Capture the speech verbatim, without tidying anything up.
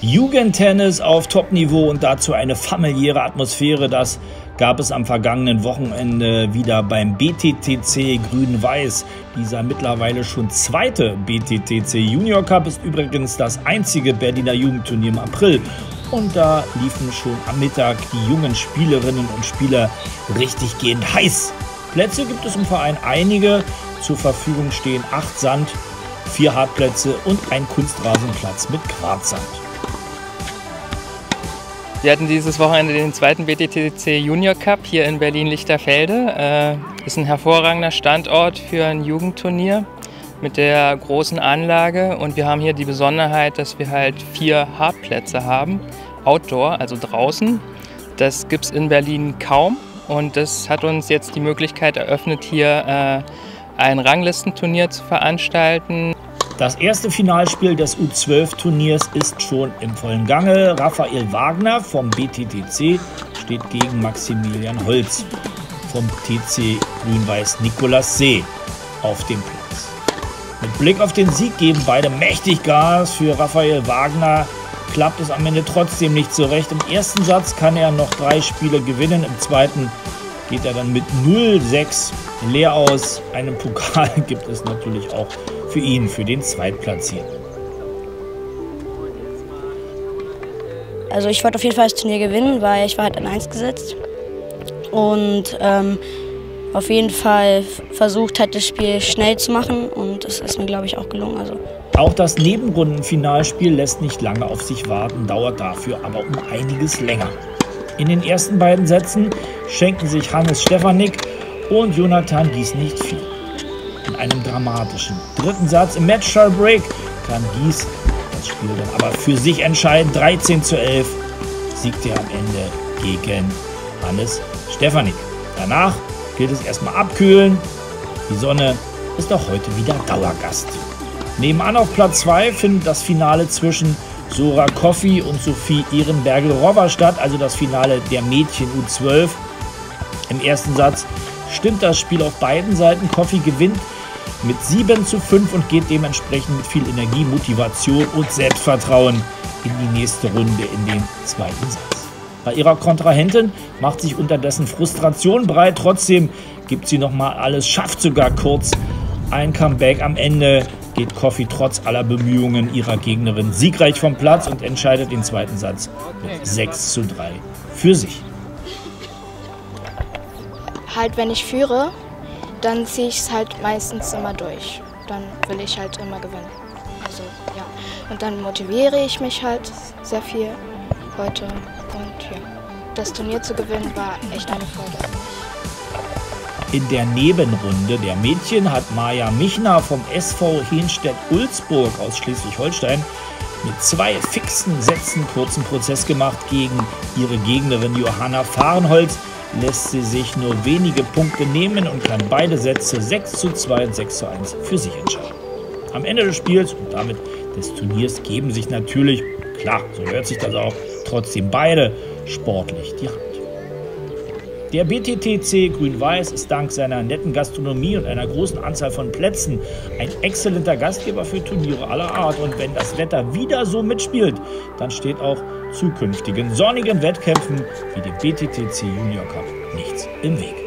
Jugendtennis auf Top-Niveau und dazu eine familiäre Atmosphäre, das gab es am vergangenen Wochenende wieder beim B T T C Grün-Weiß. Dieser mittlerweile schon zweite B T T C Junior Cup ist übrigens das einzige Berliner Jugendturnier im April. Und da liefen schon am Mittag die jungen Spielerinnen und Spieler richtig gehend heiß. Plätze gibt es im Verein einige. Zur Verfügung stehen acht Sand, vier Hartplätze und ein Kunstrasenplatz mit Quarzsand. Wir hatten dieses Wochenende den zweiten B T T C Junior Cup hier in Berlin-Lichterfelde. Äh, ist ein hervorragender Standort für ein Jugendturnier mit der großen Anlage. Und wir haben hier die Besonderheit, dass wir halt vier Hartplätze haben, Outdoor, also draußen. Das gibt es in Berlin kaum. Und das hat uns jetzt die Möglichkeit eröffnet, hier äh, ein Ranglistenturnier zu veranstalten. Das erste Finalspiel des U zwölf Turniers ist schon im vollen Gange. Raphael Wagner vom B T T C steht gegen Maximilian Holz vom T C Grün-Weiß Nikolaus See auf dem Platz. Mit Blick auf den Sieg geben beide mächtig Gas. Für Raphael Wagner klappt es am Ende trotzdem nicht so recht. Im ersten Satz kann er noch drei Spiele gewinnen, im zweiten geht er dann mit null sechs leer aus. Einen Pokal gibt es natürlich auch für ihn, für den Zweitplatzierten. Also ich wollte auf jeden Fall das Turnier gewinnen, weil ich war halt an eins gesetzt. Und ähm, auf jeden Fall versucht halt das Spiel schnell zu machen und es ist mir, glaube ich, auch gelungen. Also. Auch das Nebenrundenfinalspiel lässt nicht lange auf sich warten, dauert dafür aber um einiges länger. In den ersten beiden Sätzen schenken sich Hannes Stefanik und Jonathan Gies nicht viel. In einem dramatischen dritten Satz im Match-Tiebreak kann Gies das Spiel dann aber für sich entscheiden. dreizehn zu elf siegt er am Ende gegen Hannes Stefanik. Danach gilt es erstmal abkühlen. Die Sonne ist auch heute wieder Dauergast. Nebenan auf Platz zwei findet das Finale zwischen Sora Koffi und Sophie Ehrenbergel-Rover statt, also das Finale der Mädchen U zwölf. Im ersten Satz stimmt das Spiel auf beiden Seiten. Koffi gewinnt mit sieben zu fünf und geht dementsprechend mit viel Energie, Motivation und Selbstvertrauen in die nächste Runde, in den zweiten Satz. Bei ihrer Kontrahentin macht sich unterdessen Frustration breit. Trotzdem gibt sie nochmal alles, schafft sogar kurz ein Comeback. Am Ende geht Koffi trotz aller Bemühungen ihrer Gegnerin siegreich vom Platz und entscheidet den zweiten Satz mit sechs zu drei für sich. Halt, wenn ich führe, dann ziehe ich es halt meistens immer durch. Dann will ich halt immer gewinnen. Also, ja. Und dann motiviere ich mich halt sehr viel heute. Und ja, das Turnier zu gewinnen war echt eine Freude. In der Nebenrunde der Mädchen hat Maja Michner vom S V Henstedt-Ulzburg aus Schleswig-Holstein mit zwei fixen Sätzen kurzen Prozess gemacht. Gegen ihre Gegnerin Johanna Fahrenholz lässt sie sich nur wenige Punkte nehmen und kann beide Sätze sechs zu zwei und sechs zu eins für sich entscheiden. Am Ende des Spiels und damit des Turniers geben sich natürlich, klar, so hört sich das auch, trotzdem beide sportlich die Hand. Der B T T C Grün-Weiß ist dank seiner netten Gastronomie und einer großen Anzahl von Plätzen ein exzellenter Gastgeber für Turniere aller Art. Und wenn das Wetter wieder so mitspielt, dann steht auch zukünftigen sonnigen Wettkämpfen wie dem B T T C Junior Cup nichts im Weg.